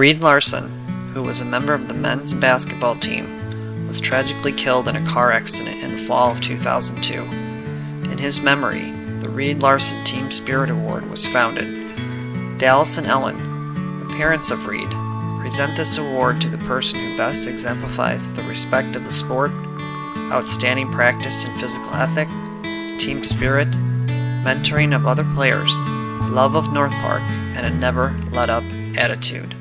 Reed Larson, who was a member of the men's basketball team, was tragically killed in a car accident in the fall of 2002. In his memory, the Reed Larson Team Spirit Award was founded. Dallas and Ellen, the parents of Reed, present this award to the person who best exemplifies the respect of the sport, outstanding practice in physical ethic, team spirit, mentoring of other players, love of North Park, and a never-let-up attitude.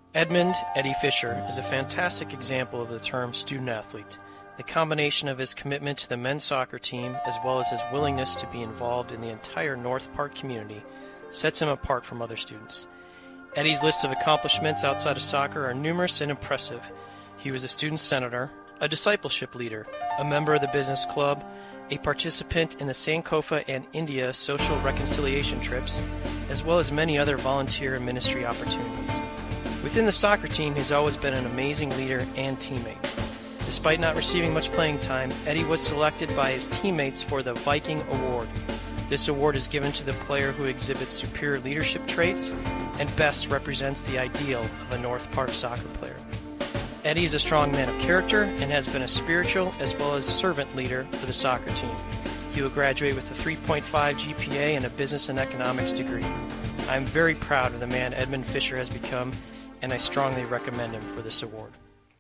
Edmund Eddie Fisher is a fantastic example of the term student athlete. The combination of his commitment to the men's soccer team as well as his willingness to be involved in the entire North Park community sets him apart from other students. Eddie's list of accomplishments outside of soccer are numerous and impressive. He was a student senator, a discipleship leader, a member of the business club, a participant in the Sankofa and India social reconciliation trips, as well as many other volunteer and ministry opportunities. Within the soccer team, he's always been an amazing leader and teammate. Despite not receiving much playing time, Eddie was selected by his teammates for the Viking Award. This award is given to the player who exhibits superior leadership traits and best represents the ideal of a North Park soccer player. Eddie is a strong man of character and has been a spiritual as well as servant leader for the soccer team. He will graduate with a 3.5 GPA and a business and economics degree. I am very proud of the man Edmund Fisher has become, and I strongly recommend him for this award.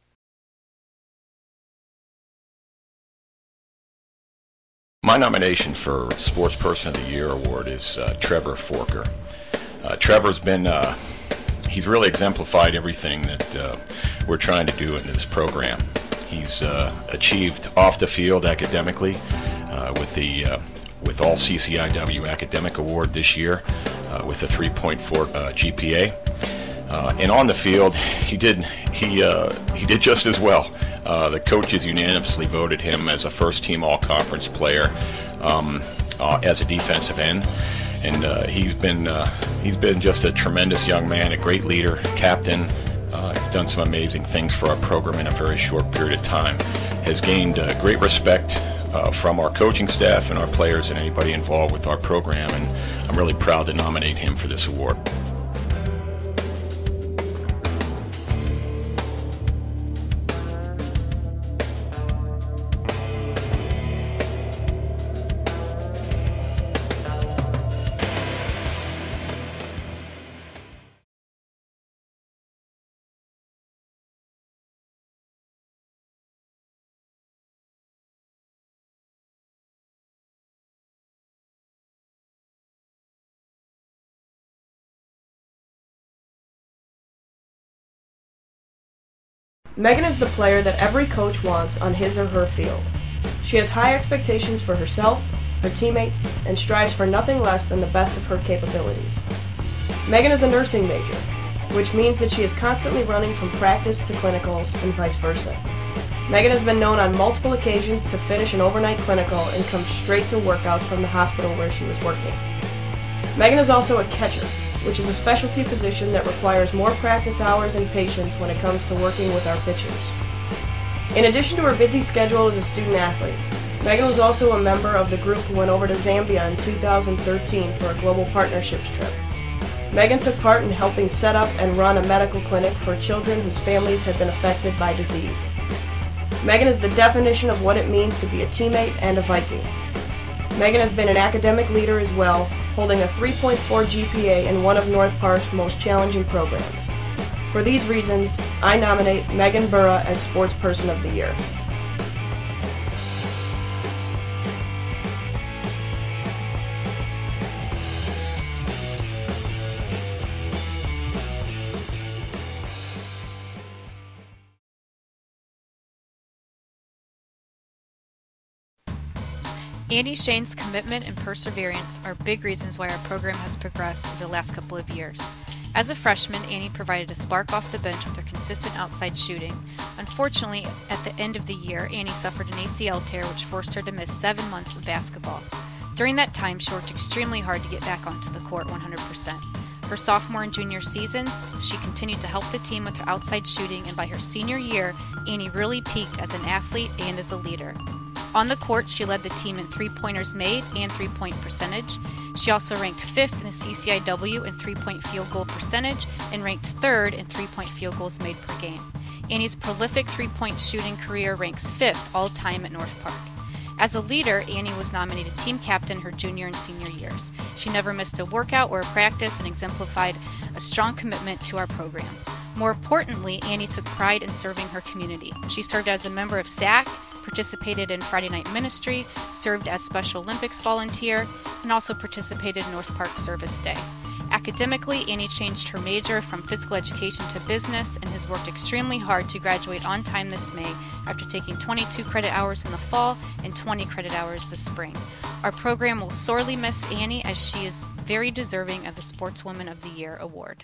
My nomination for Sports Person of the Year award is Trevor Forker. Trevor's been, he's really exemplified everything that we're trying to do in this program. He's achieved off the field academically with all CCIW Academic Award this year with a 3.4 GPA. And on the field, he did just as well. The coaches unanimously voted him as a first-team all-conference player as a defensive end, and he's been just a tremendous young man, a great leader, captain. He's done some amazing things for our program in a very short period of time. Has gained great respect from our coaching staff and our players and anybody involved with our program, and I'm really proud to nominate him for this award. Megan is the player that every coach wants on his or her field. She has high expectations for herself, her teammates, and strives for nothing less than the best of her capabilities. Megan is a nursing major, which means that she is constantly running from practice to clinicals and vice versa. Megan has been known on multiple occasions to finish an overnight clinical and come straight to workouts from the hospital where she was working. Megan is also a catcher, which is a specialty position that requires more practice hours and patience when it comes to working with our pitchers. In addition to her busy schedule as a student athlete, Megan was also a member of the group who went over to Zambia in 2013 for a global partnerships trip. Megan took part in helping set up and run a medical clinic for children whose families had been affected by disease. Megan is the definition of what it means to be a teammate and a Viking. Megan has been an academic leader as well, holding a 3.4 GPA in one of North Park's most challenging programs. For these reasons, I nominate Megan Burra as Sports Person of the Year. Andy Shane's commitment and perseverance are big reasons why our program has progressed over the last couple of years. As a freshman, Annie provided a spark off the bench with her consistent outside shooting. Unfortunately, at the end of the year, Annie suffered an ACL tear which forced her to miss 7 months of basketball. During that time, she worked extremely hard to get back onto the court 100%. Her sophomore and junior seasons, she continued to help the team with her outside shooting, and by her senior year, Annie really peaked as an athlete and as a leader. On the court, she led the team in three-pointers made and three-point percentage. She also ranked 5th in the CCIW in three-point field goal percentage and ranked 3rd in three-point field goals made per game. Annie's prolific three-point shooting career ranks 5th all-time at North Park. As a leader, Annie was nominated team captain her junior and senior years. She never missed a workout or a practice and exemplified a strong commitment to our program. More importantly, Annie took pride in serving her community. She served as a member of SAC, participated in Friday night ministry, served as Special Olympics volunteer, and also participated in North Park Service Day. Academically, Annie changed her major from physical education to business and has worked extremely hard to graduate on time this May after taking 22 credit hours in the fall and 20 credit hours this spring. Our program will sorely miss Annie as she is very deserving of the Sportswoman of the Year award.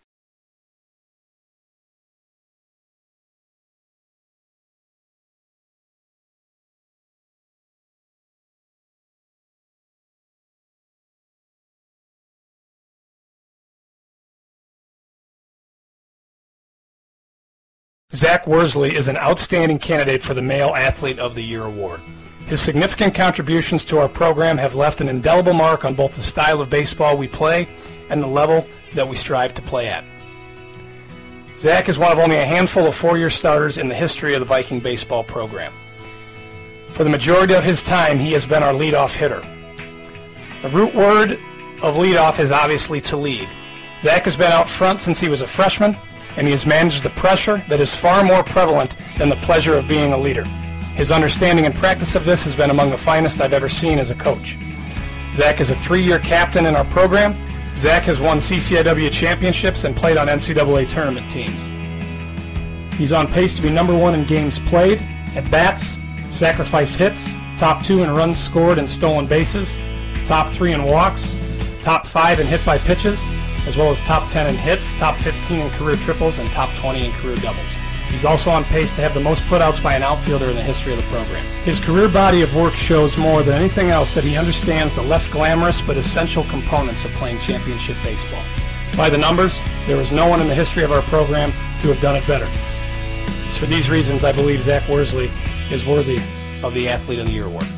Zach Worsley is an outstanding candidate for the Male Athlete of the Year award. His significant contributions to our program have left an indelible mark on both the style of baseball we play and the level that we strive to play at. Zach is one of only a handful of four-year starters in the history of the Viking baseball program. For the majority of his time, he has been our leadoff hitter. The root word of leadoff is obviously to lead. Zach has been out front since he was a freshman, and he has managed the pressure that is far more prevalent than the pleasure of being a leader. His understanding and practice of this has been among the finest I've ever seen as a coach. Zach is a 3-year captain in our program. Zach has won CCIW championships and played on NCAA tournament teams. He's on pace to be number 1 in games played, at bats, sacrifice hits, top 2 in runs scored and stolen bases, top 3 in walks, top 5 in hit by pitches, as well as top 10 in hits, top 15 in career triples, and top 20 in career doubles. He's also on pace to have the most putouts by an outfielder in the history of the program. His career body of work shows more than anything else that he understands the less glamorous but essential components of playing championship baseball. By the numbers, there is no one in the history of our program to have done it better. It's for these reasons I believe Zach Worsley is worthy of the Athlete of the Year award.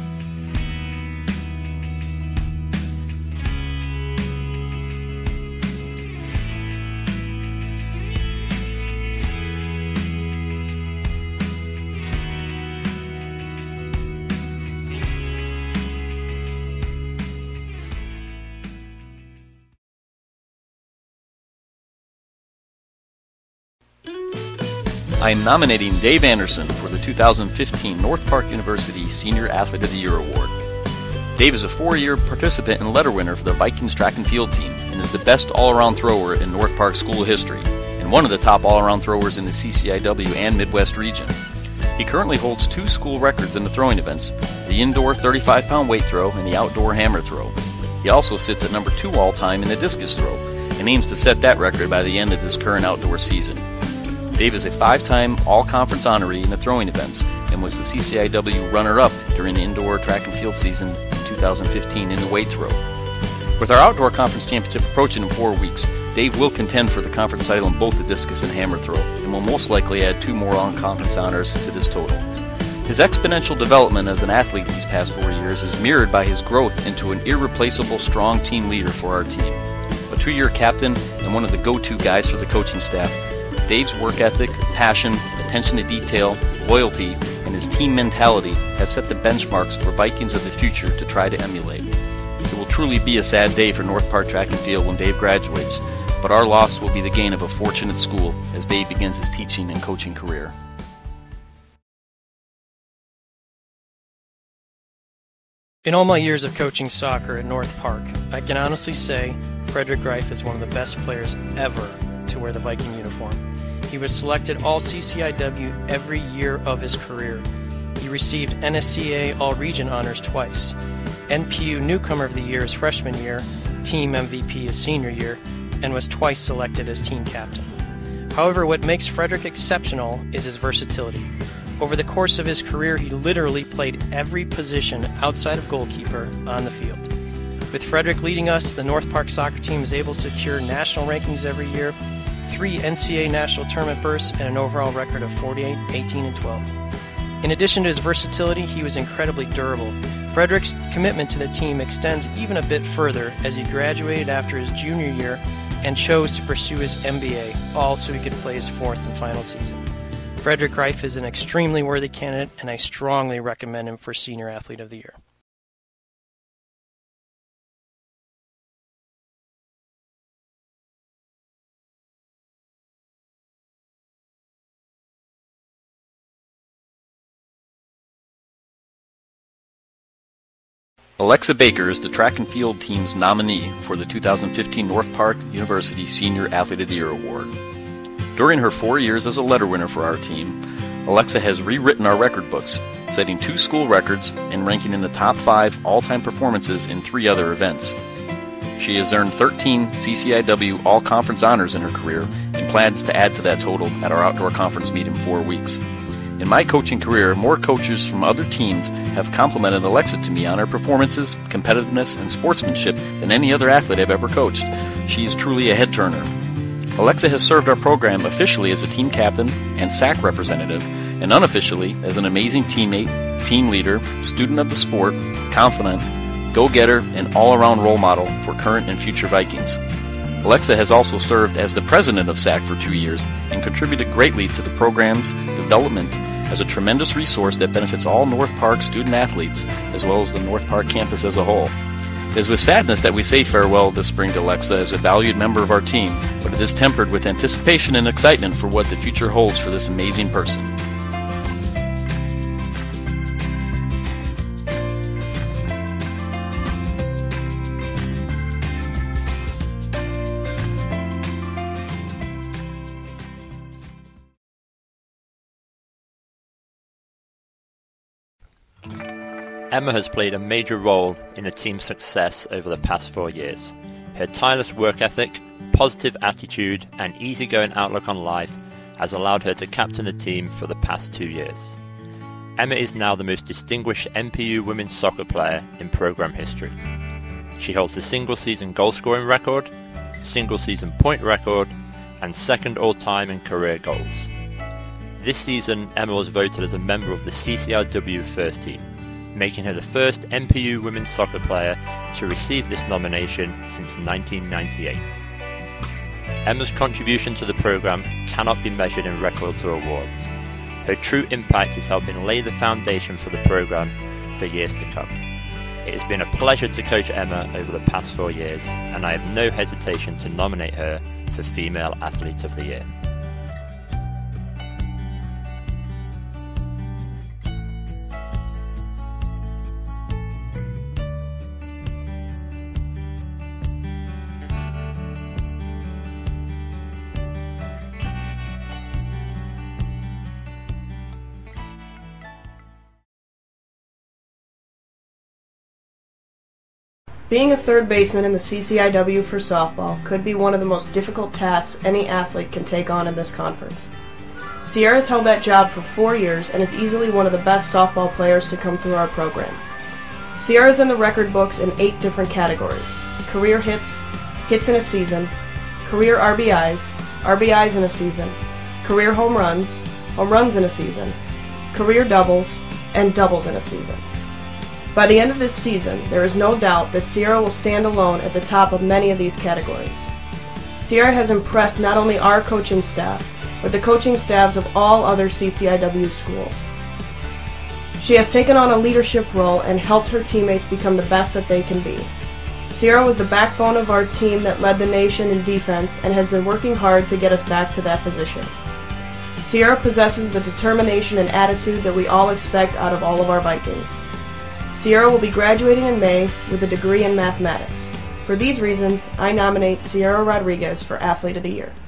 I am nominating Dave Anderson for the 2015 North Park University Senior Athlete of the Year Award. Dave is a 4-year participant and letter winner for the Vikings track and field team and is the best all-around thrower in North Park school history and one of the top all-around throwers in the CCIW and Midwest region. He currently holds 2 school records in the throwing events, the indoor 35-pound weight throw and the outdoor hammer throw. He also sits at number 2 all-time in the discus throw and aims to set that record by the end of this current outdoor season. Dave is a 5-time all-conference honoree in the throwing events and was the CCIW runner-up during the indoor track and field season in 2015 in the weight throw. With our outdoor conference championship approaching in 4 weeks, Dave will contend for the conference title in both the discus and hammer throw and will most likely add 2 more on-conference honors to this total. His exponential development as an athlete these past 4 years is mirrored by his growth into an irreplaceable strong team leader for our team. A 2-year captain and one of the go-to guys for the coaching staff, Dave's work ethic, passion, attention to detail, loyalty, and his team mentality have set the benchmarks for Vikings of the future to try to emulate. It will truly be a sad day for North Park Track and Field when Dave graduates, but our loss will be the gain of a fortunate school as Dave begins his teaching and coaching career. In all my years of coaching soccer at North Park, I can honestly say Frederick Reif is one of the best players ever to wear the Viking uniform. He was selected All CCIW every year of his career. He received NSCA All-Region honors twice, NPU Newcomer of the Year his freshman year, Team MVP his senior year, and was twice selected as team captain. However, what makes Frederick exceptional is his versatility. Over the course of his career, he literally played every position outside of goalkeeper on the field. With Frederick leading us, the North Park soccer team is able to secure national rankings every year, 3 NCAA national tournament berths, and an overall record of 48, 18, and 12. In addition to his versatility, he was incredibly durable. Frederick's commitment to the team extends even a bit further as he graduated after his junior year and chose to pursue his MBA, all so he could play his 4th and final season. Frederick Reif is an extremely worthy candidate, and I strongly recommend him for Senior Athlete of the Year. Alexa Baker is the track and field team's nominee for the 2015 North Park University Senior Athlete of the Year Award. During her 4 years as a letter winner for our team, Alexa has rewritten our record books, setting 2 school records and ranking in the top 5 all-time performances in 3 other events. She has earned 13 CCIW All-Conference honors in her career and plans to add to that total at our outdoor conference meet in 4 weeks. In my coaching career, more coaches from other teams have complimented Alexa to me on her performances, competitiveness, and sportsmanship than any other athlete I've ever coached. She is truly a head-turner. Alexa has served our program officially as a team captain and SAC representative, and unofficially as an amazing teammate, team leader, student of the sport, confidant, go-getter, and all-around role model for current and future Vikings. Alexa has also served as the president of SAC for 2 years and contributed greatly to the program's development as a tremendous resource that benefits all North Park student-athletes as well as the North Park campus as a whole. It is with sadness that we say farewell this spring to Alexa as a valued member of our team, but it is tempered with anticipation and excitement for what the future holds for this amazing person. Emma has played a major role in the team's success over the past 4 years. Her tireless work ethic, positive attitude, and easygoing outlook on life has allowed her to captain the team for the past 2 years. Emma is now the most distinguished NPU women's soccer player in program history. She holds the single-season goal-scoring record, single-season point record, and second all-time in career goals. This season, Emma was voted as a member of the CCIW First Team, making her the first NPU women's soccer player to receive this nomination since 1998. Emma's contribution to the program cannot be measured in records or awards. Her true impact is helping lay the foundation for the program for years to come. It has been a pleasure to coach Emma over the past 4 years, and I have no hesitation to nominate her for Female Athlete of the Year. Being a third baseman in the CCIW for softball could be one of the most difficult tasks any athlete can take on in this conference. Sierra's held that job for 4 years and is easily one of the best softball players to come through our program. Sierra's in the record books in 8 different categories: career hits, hits in a season, career RBIs, RBIs in a season, career home runs in a season, career doubles, and doubles in a season. By the end of this season, there is no doubt that Sierra will stand alone at the top of many of these categories. Sierra has impressed not only our coaching staff, but the coaching staffs of all other CCIW schools. She has taken on a leadership role and helped her teammates become the best that they can be. Sierra was the backbone of our team that led the nation in defense and has been working hard to get us back to that position. Sierra possesses the determination and attitude that we all expect out of all of our Vikings. Sierra will be graduating in May with a degree in mathematics. For these reasons, I nominate Sierra Rodriguez for Athlete of the Year.